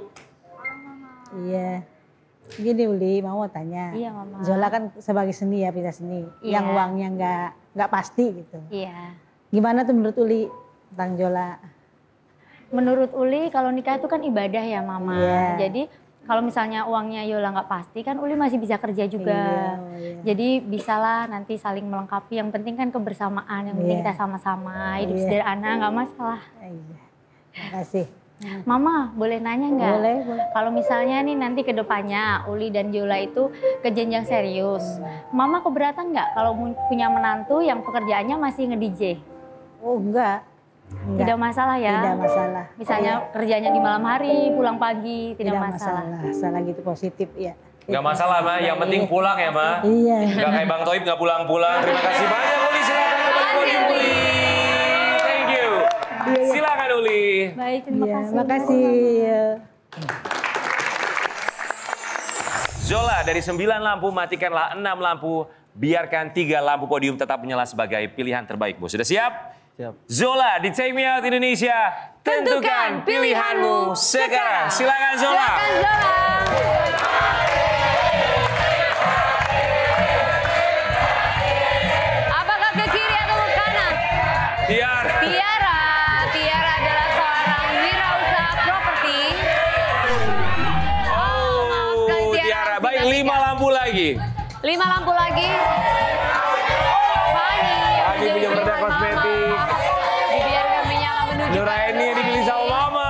Iya. Gini Uli, mau tanya. Iya, Mama. Zola kan sebagai seni ya, bisa seni. Iya. Yang uangnya nggak nggak pasti gitu. Iya. Gimana tuh menurut Uli tentang Zola? Menurut Uli kalau nikah itu kan ibadah ya Mama. Iya. Jadi kalau misalnya uangnya Yola nggak pasti kan Uli masih bisa kerja juga. Iya, oh iya. Jadi bisalah nanti saling melengkapi. Yang penting kan kebersamaan, yang penting Iya. kita sama-sama. Hidup Iya. sederhana nggak masalah. Iya. Makasih. Mama boleh nanya nggak? Boleh, boleh. Kalau misalnya nih nanti ke depannya Uli dan Yola itu ke jenjang serius. Mama keberatan nggak kalau mu- punya menantu yang pekerjaannya masih nge-D J? Oh enggak. Enggak. Tidak masalah ya? Tidak masalah. Misalnya kerjanya di malam hari, pulang pagi, tidak, Tidak masalah. masalah. Salah gitu positif ya. Nggak masalah, Ma. Yang penting pulang ya, Ma. Iya. Nggak kayak Bang Toib nggak pulang-pulang. Terima kasih banyak, Uli. Silakan kembali ke podium, Uli. Thank you. Silakan, Uli. Baik, terima Iya, kasih. makasih. Iya. Zola, dari sembilan lampu, matikanlah enam lampu. Biarkan tiga lampu podium tetap menyala sebagai pilihan terbaikmu. Sudah siap? Siap. Zola di Take Me Out Indonesia. Tentukan pilihanmu sekarang. Silakan Zola. Silakan Zola. Apakah ke kiri atau ke kanan? Tiara. Tiara. Tiara adalah seorang wirausaha properti. Oh, maaf sekali Oh, Tiara. Tiara. harus Baik, lima digantikan. lampu lagi. Lima lampu lagi. Fani. Fani punya produk kosmetik. Dibiarkan menyala menuju. Nuraini yang dipilih sama Mama.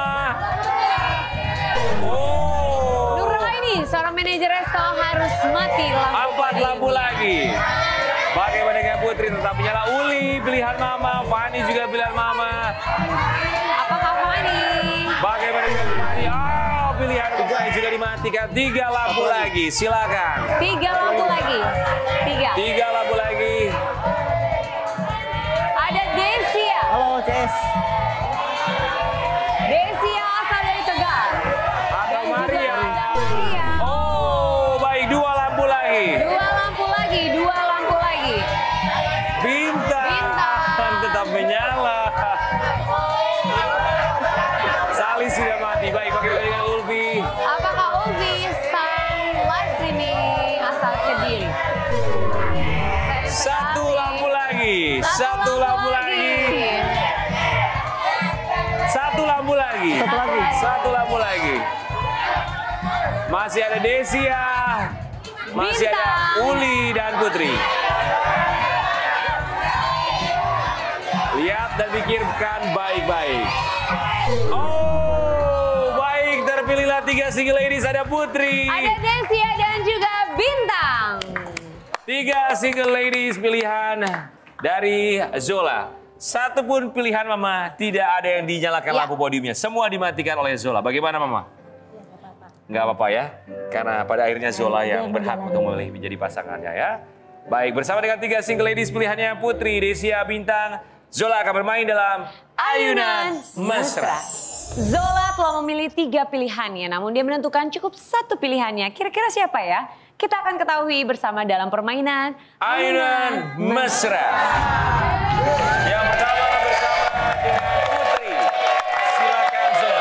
Oh. Nuraini, seorang manajer resto harus mati lampu. Empat pagi lampu ini. lagi. Bagaimana dengan Putri tetap menyala. Uli pilihan Mama. Fani juga pilihan Mama. Apakah Fani? Bagaimana dengan Fani? Oh, pilihan Fani juga dimatikan. Tiga lampu lagi. Silakan. Tiga lampu lagi. Tiga. Tiga lampu lagi. Ada Desia. Halo, Ces. Desia asal dari Tegal. Ada Maria. Ada Maria. Oh, baik. Dua lampu lagi. Dua lampu lagi, dua lampu lagi. Bintang. Bintang. Tetap menyala. Sali sudah mati. Baik, bagaimana dengan Ulfi? Apakah Ulfi sang live streaming asal Kediri? Satu lampu lagi. Satu lampu lagi. Satu lampu lagi. Satu lagi. Satu lampu lagi. Masih ada Desia. Masih ada Bintang. Uli dan Putri. Lihat dan pikirkan baik-baik. Oh, baik. Terpilihlah tiga single ladies. Ada Putri. Ada Desia dan juga Bintang. Tiga single ladies pilihan dari Zola. Satu pun pilihan Mama tidak ada yang dinyalakan Ya. lampu podiumnya. Semua dimatikan oleh Zola. Bagaimana Mama? Nggak apa-apa ya. Karena pada akhirnya Zola yang berhak untuk memilih menjadi pasangannya ya. Baik, bersama dengan tiga single ladies pilihannya Putri, Desia, Bintang. Zola akan bermain dalam Ayunan Mesra. Zola telah memilih tiga pilihannya, namun dia menentukan cukup satu pilihannya. Kira-kira siapa ya? Kita akan ketahui bersama dalam permainan Ayunan Mesra. Yang pertama bersama dengan Putri. Silakan Zola.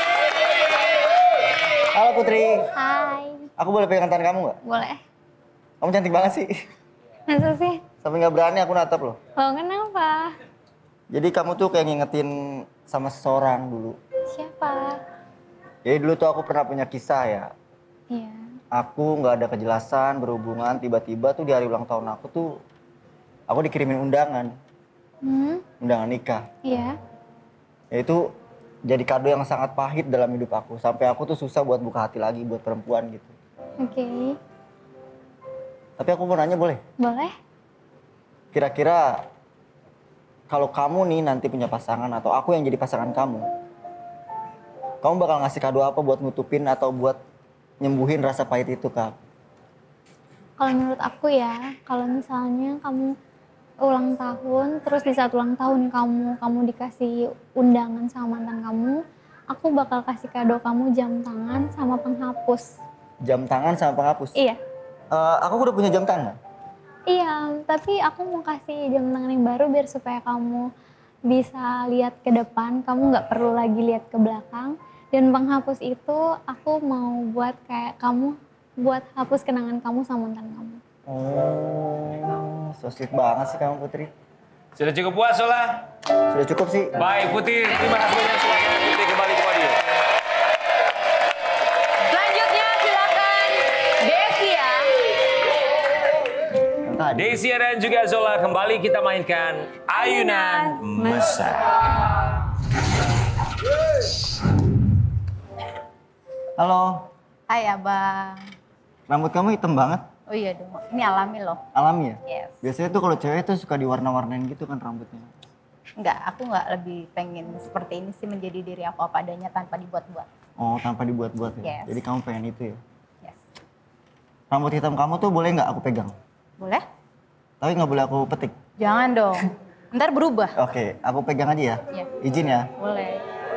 Halo Putri. Hai, Aku boleh pegang tangan kamu nggak? boleh. Kamu cantik banget sih. Masa sih? Sampai nggak berani aku natap loh. Oh, kenapa? Jadi kamu tuh kayak ngingetin sama seseorang dulu. Siapa? Jadi dulu tuh aku pernah punya kisah ya. Iya. Aku nggak ada kejelasan berhubungan, tiba-tiba tuh di hari ulang tahun aku tuh aku dikirimin undangan, Hmm, undangan nikah. iya. Ya itu jadi kado yang sangat pahit dalam hidup aku. Sampai aku tuh susah buat buka hati lagi buat perempuan gitu. Oke. Tapi aku mau nanya boleh? Boleh? Kira-kira kalau kamu nih nanti punya pasangan atau aku yang jadi pasangan kamu, kamu bakal ngasih kado apa buat nutupin atau buat nyembuhin rasa pahit itu, Kak? Kalau menurut aku ya, kalau misalnya kamu ulang tahun, terus di saat ulang tahun kamu, kamu dikasih undangan sama mantan kamu, aku bakal kasih kado kamu jam tangan sama penghapus. Jam tangan sama penghapus? Iya. Uh, aku udah punya jam tangan. Iya, tapi aku mau kasih jam tangan yang baru biar supaya kamu bisa lihat ke depan, kamu nggak perlu lagi lihat ke belakang. Dan penghapus itu aku mau buat kayak kamu, buat hapus kenangan kamu sama mantan kamu. Oh, so sweet banget sih kamu Putri. Sudah cukup puas, Zola? Sudah cukup sih. Baik, Putri. Terima kasih banyak. Silakan Putri kembali ke podium. Selanjutnya silakan Desia. Desia dan juga Zola kembali kita mainkan Ayunan Mesra. Halo. Hai Abang. Rambut kamu hitam banget. Oh iya dong, ini alami loh. Alami ya? Yes. Biasanya tuh kalau cewek tuh suka diwarna-warnain gitu kan rambutnya. Enggak, aku nggak lebih pengen seperti ini sih, menjadi diri aku apa adanya tanpa dibuat-buat. Oh, tanpa dibuat-buat ya? Yes. Jadi kamu pengen itu ya? Yes. Rambut hitam kamu tuh boleh nggak aku pegang? Boleh? Tapi nggak boleh aku petik? Jangan dong, ntar berubah. Oke, aku pegang aja ya? Iya. Izin ya? Boleh.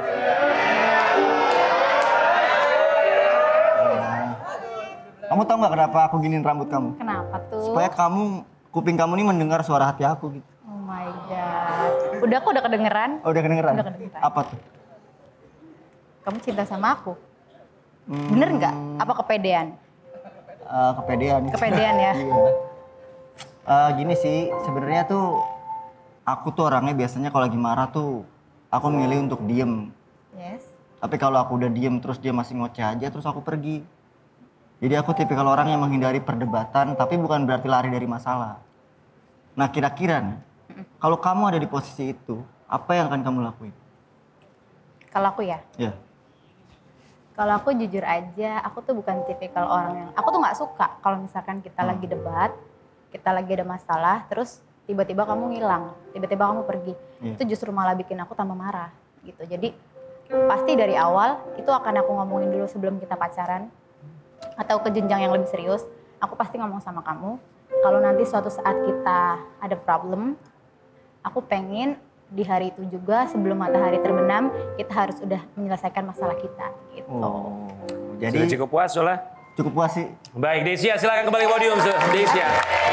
Kamu tahu nggak kenapa aku giniin rambut kamu? Kenapa tuh? Supaya kamu, kuping kamu nih mendengar suara hati aku gitu. Oh my god. Udah kok udah kedengeran? Oh, udah kedengeran? Udah kedengeran. Apa tuh? Kamu cinta sama aku? Hmm, Bener nggak? Apa kepedean? Uh, kepedean. Kepedean ya? Iya. Uh, gini sih, sebenarnya tuh aku tuh orangnya biasanya kalau lagi marah tuh aku milih untuk diem. Yes. Tapi kalau aku udah diem terus dia masih ngoceh aja terus aku pergi. Jadi aku tipikal orang yang menghindari perdebatan tapi bukan berarti lari dari masalah. Nah kira-kira nih, kalau kamu ada di posisi itu, apa yang akan kamu lakuin? Kalau aku ya? Ya. Kalau aku jujur aja, aku tuh bukan tipikal orang yang, aku tuh nggak suka kalau misalkan kita lagi debat, kita lagi ada masalah, terus tiba-tiba kamu ngilang, tiba-tiba kamu pergi. Yeah. Itu justru malah bikin aku tambah marah gitu. Jadi pasti dari awal itu akan aku ngomongin dulu sebelum kita pacaran atau ke jenjang yang lebih serius. Aku pasti ngomong sama kamu, kalau nanti suatu saat kita ada problem, aku pengen di hari itu juga sebelum matahari terbenam kita harus udah menyelesaikan masalah kita gitu. Oh, jadi sudah cukup puas, Zola? Cukup puas sih. Baik, Desia silakan kembali ke podium, Desia.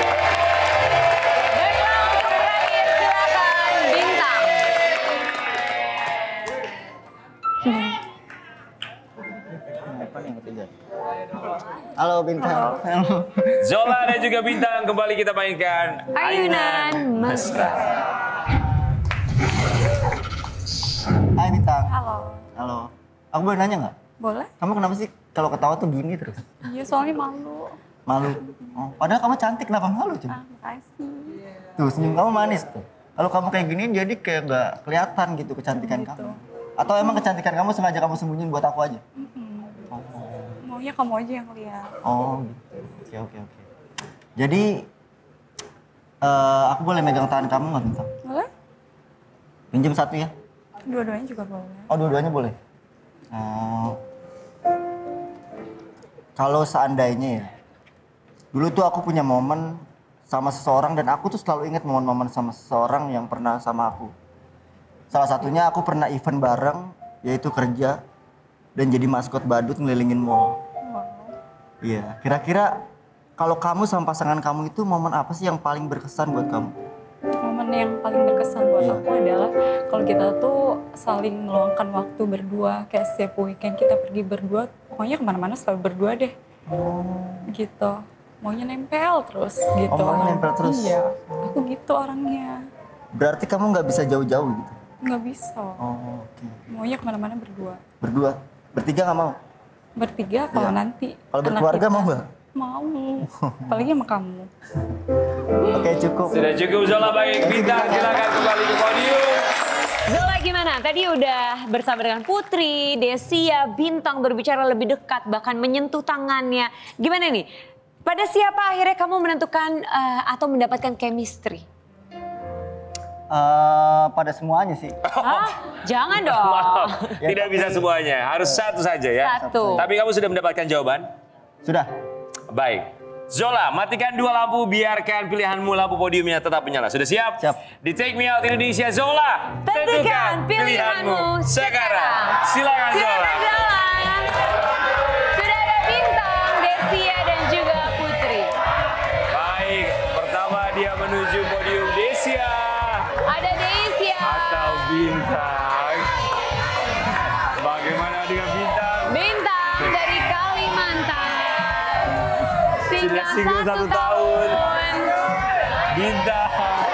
Baiklah, untuk terakhir silakan Bintang. Halo Bintang. Halo. Zola dan juga Bintang kembali kita mainkan Ayunan Mesra. Hai Bintang. Halo. Halo. Aku boleh nanya nggak? Boleh? Kamu kenapa sih kalau ketawa tuh gini terus? Iya, soalnya malu. Malu? Oh, padahal kamu cantik, kenapa malu coba? Ah, makasih. Tuh senyum kamu manis tuh. Kalau kamu kayak gini jadi kayak nggak kelihatan gitu kecantikan gitu. kamu. Atau emang kecantikan kamu sengaja kamu sembunyiin buat aku aja? Mm-mm. Oh, Maunya kamu aja yang lihat. oh gitu. Oke oke oke. Jadi eh, aku boleh megang tangan kamu nggak Bintang? Boleh? Pinjam satu ya? Dua-duanya juga boleh. Oh dua-duanya boleh. Oh. Kalau seandainya ya, dulu tuh aku punya momen sama seseorang dan aku tuh selalu ingat momen-momen sama seseorang yang pernah sama aku. Salah satunya aku pernah event bareng, yaitu kerja dan jadi maskot badut ngelilingin mall. Iya, kira-kira kalau kamu sama pasangan kamu itu momen apa sih yang paling berkesan buat kamu? Momen yang paling berkesan buat Iya. aku adalah kalau kita tuh saling meluangkan waktu berdua, kayak setiap weekend kita pergi berdua, pokoknya kemana-mana selalu berdua deh. Gitu. Maunya nempel terus gitu. Oh, maunya nempel terus? Iya, aku gitu orangnya. Berarti kamu nggak bisa jauh-jauh gitu? Nggak bisa. Oh, oke. Maunya kemana-mana berdua. Berdua? Bertiga nggak mau? Bertiga kalau Iya. nanti. Kalau anak berkeluarga kita- mau nggak? Mau. Apalagi sama kamu. Oke cukup. Sudah cukup, Zola. Baik, Bintang silakan kembali ke podium. Zola gimana? Tadi udah bersama dengan Putri, Desia, Bintang berbicara lebih dekat, bahkan menyentuh tangannya. Gimana nih? Pada siapa akhirnya kamu menentukan uh, atau mendapatkan chemistry? Uh, pada semuanya sih. Hah? Jangan dong. Maaf, tidak bisa semuanya. Harus satu saja ya. Satu. Tapi kamu sudah mendapatkan jawaban? Sudah. Baik. Zola, matikan dua lampu, biarkan pilihanmu lampu podiumnya tetap menyala. Sudah siap? Siap. Di Take Me Out Indonesia, Zola, Tentukan pilihanmu sekarang. Silakan Zola. Silakan Zola. Sudah ada Bintang, Desia dan juga Putri. Baik, pertama dia menuju podium Desia. Ada Desia. Atau Bintang. Bagaimana dengan Bintang? Bintang dari Kalimantan. Sudah single satu tahun. Bintang.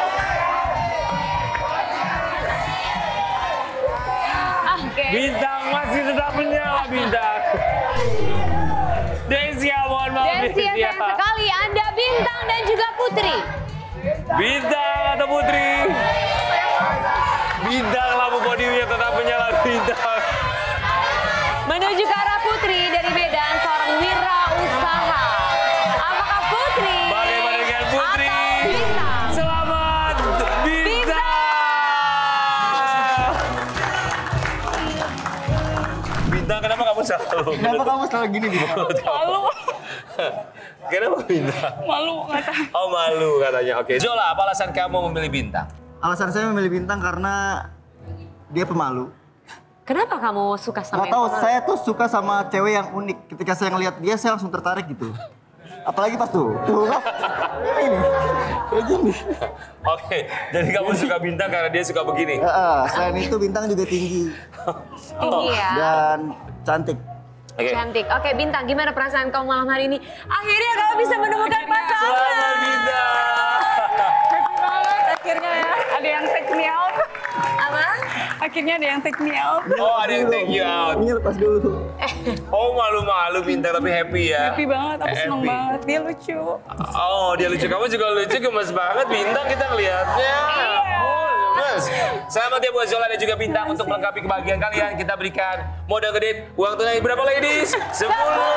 Oke. Bintang masih tetap menyala Bintang. Desia, mohon maaf Desia sayang sekali, Anda Bintang dan juga Putri. Bintang atau Putri? Bintang, lampu podiumnya tetap menyala Bintang. Menuju ke arah Putri dari Medan, seorang wirausaha. Apakah Putri? Bagaimana dengan Putri? Atau Bintang? Selamat Bintang. Bintang, kenapa kamu selalu? Kenapa kamu selalu gini Bintang? Malu. Kenapa Bintang? Malu nggak tahu. Oh malu katanya. Oke. Zola, apa alasan kamu memilih Bintang? Alasan saya memilih Bintang karena dia pemalu. Kenapa kamu suka sama Gak tahu, yang saya tuh suka sama cewek yang unik. Ketika saya ngeliat dia, saya langsung tertarik gitu. Apalagi pas tuh, tuh kan, ini, kayak gini. Oke, jadi kamu suka Bintang karena dia suka begini? Uh, selain itu Bintang juga tinggi. Tinggi ya. Dan cantik. Oke. Cantik. Oke Bintang, gimana perasaan kamu malam hari ini? Akhirnya kamu bisa menemukan pasangan. Selamat Bintang. Happy banget akhirnya ya. Ada yang take me out. Apa? Akhirnya ada yang take me out. Oh, ada yang take you out. Ini lepas dulu. Oh, malu-malu Bintang tapi happy ya. Happy banget, aku seneng Happy. banget. Dia lucu. Oh, dia lucu. Kamu juga lucu, gemes banget Bintang kita ngelihatnya. Oh, gemes. Selamat ya buat Zola dan juga Bintang untuk melengkapi kebahagiaan kalian. Kita berikan modal gede. Uang tunai berapa ladies? sepuluh